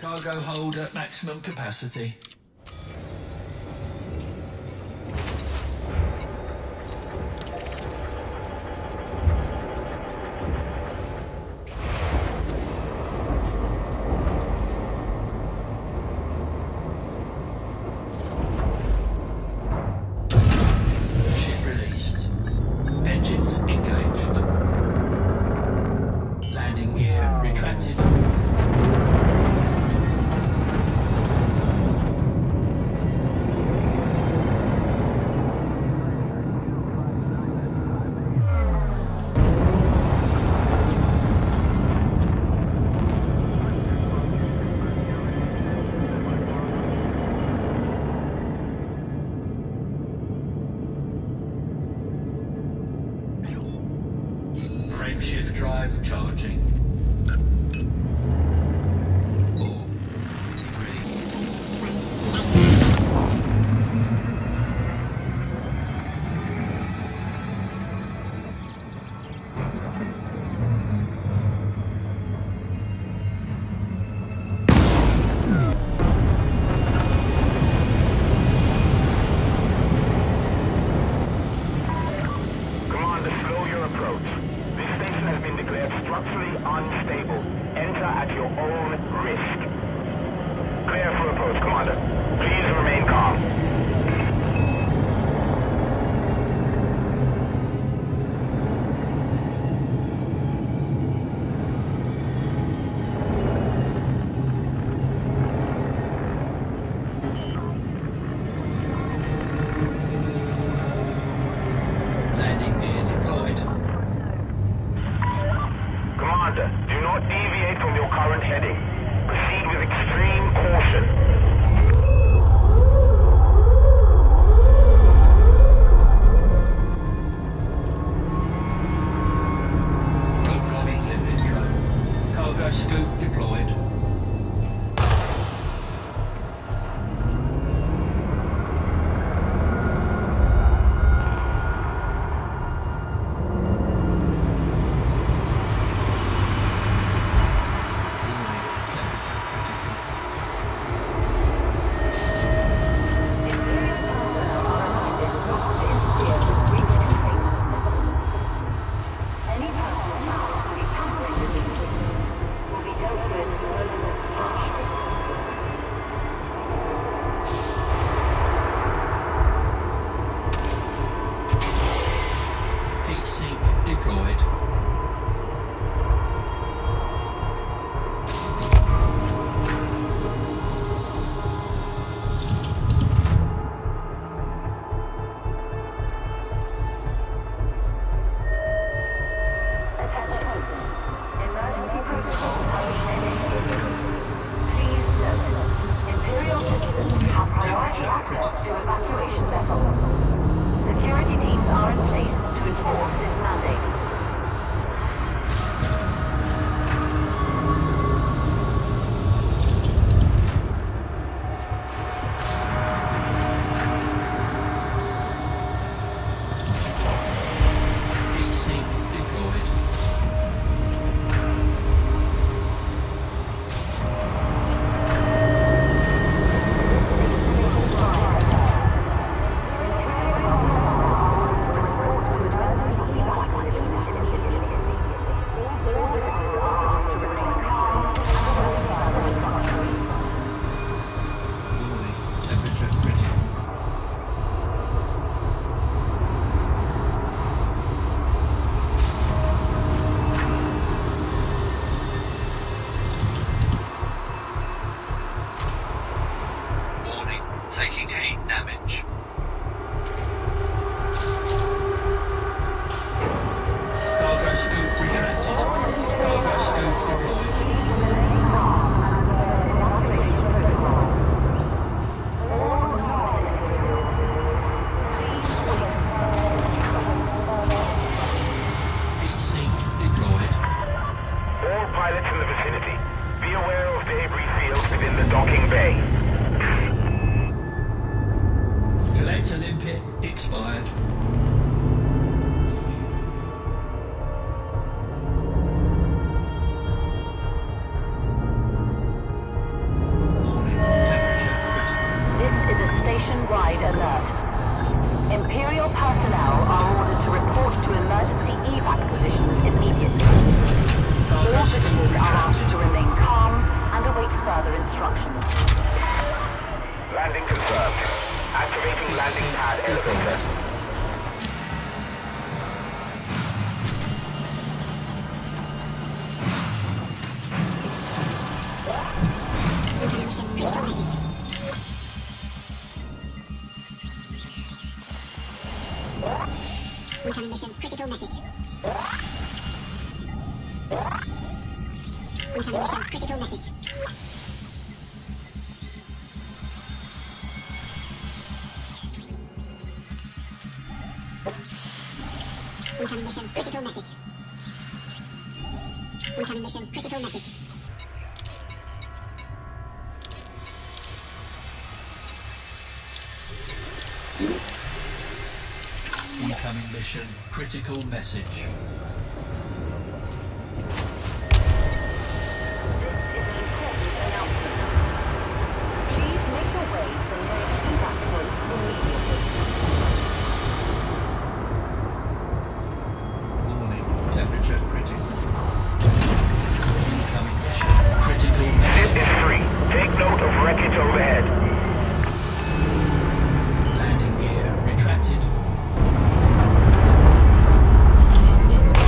Cargo hold at maximum capacity. Ship released. Engines engaged. Landing gear retracted. Frameshift drive charging. 4, 3. Commander, slow your approach. This station has been declared structurally unstable. Enter at your own risk. Clear for approach, Commander. Please remain calm. Landing gear deployed. Commander, do not deviate from your current heading. Proceed with extreme caution. Programming limpet drone. Cargo scoop deployed. Heat sink deployed. Security teams are in place to enforce this mandate. Heat sink deployed. Temperature critical. Incoming mission critical message. Incoming mission critical message. Incoming mission critical message. Incoming mission critical message. Incoming mission critical message. This is an important announcement. Please make your way to the nearest evac point immediately. Warning, temperature critical. Incoming mission critical Ship message. is free. Take note of wreckage overhead. Landing gear retracted.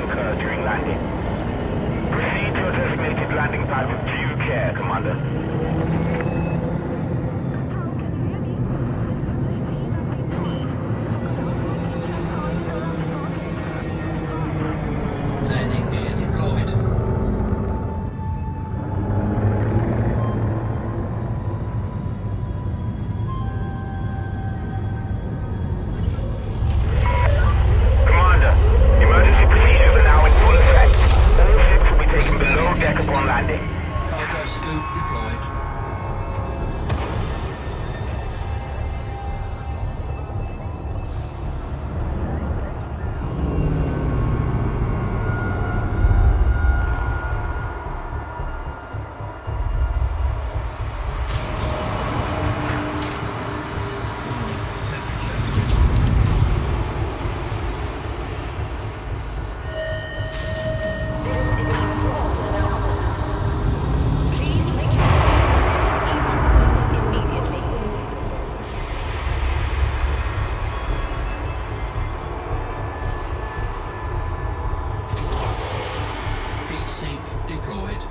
occur during landing. Proceed to a designated landing pad with due care, Commander. Landing gear deployed. Commander, emergency procedures are now in full effect. All ships will be taken below deck upon landing. Cargo scoop deployed. Heat sink deployed.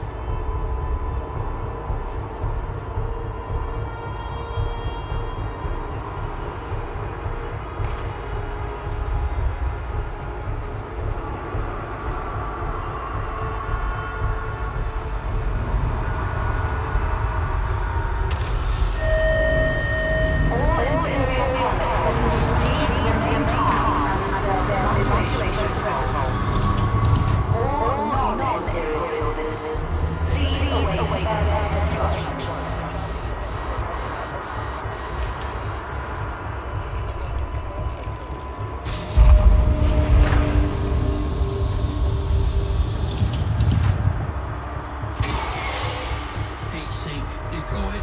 Heat sink deployed.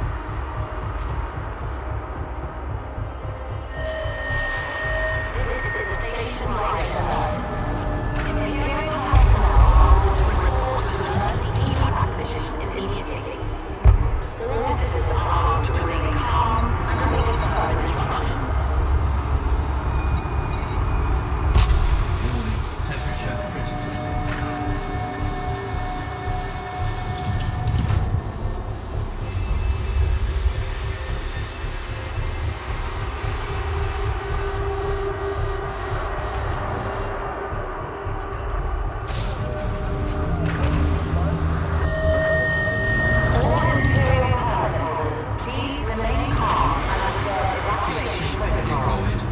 Warning, temperature critical. Heat sink deployed.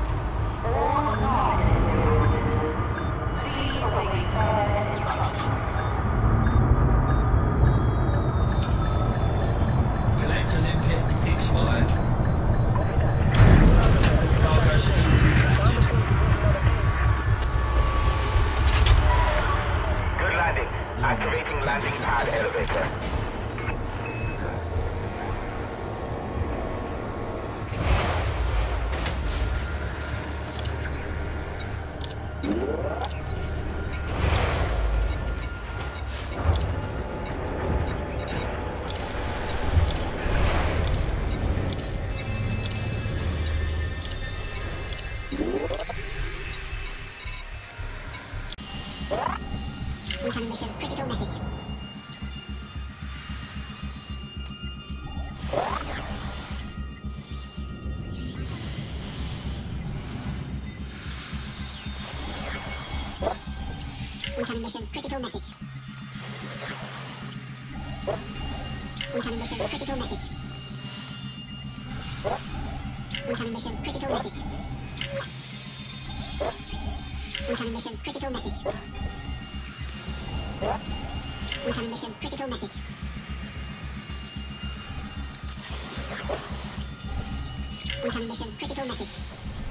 Collector limpet expired. Cargo scoop retracted. Good landing. Activating landing pad elevator. Incoming mission. Critical message. Incoming mission. Critical message. Incoming mission. Critical message. Incoming mission. Critical message. Incoming mission. Critical message. Incoming mission. Critical message. Incoming mission. Critical message.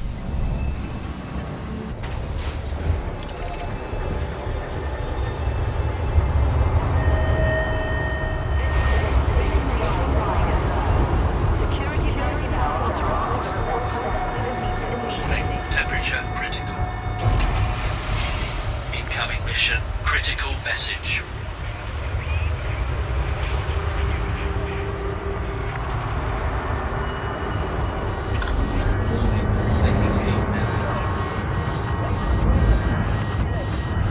Warning, temperature critical. Incoming mission critical message. Warning, taking heat damage.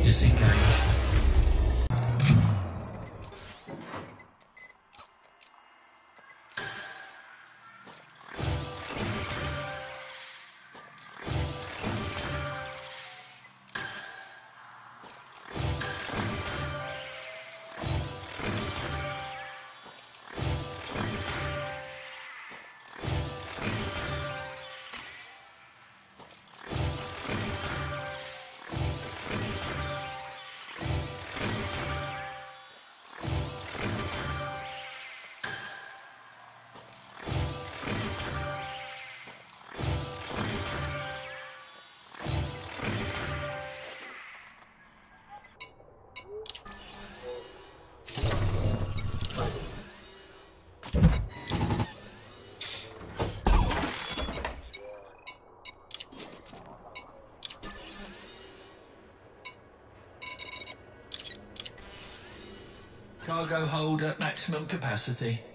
Disengage. Cargo hold at maximum capacity.